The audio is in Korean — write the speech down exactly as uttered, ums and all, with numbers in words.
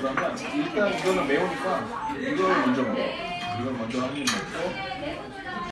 그러면 일단 이거는 매우니까 이걸 먼저 먹어. 이걸 먼저 한 입 먹고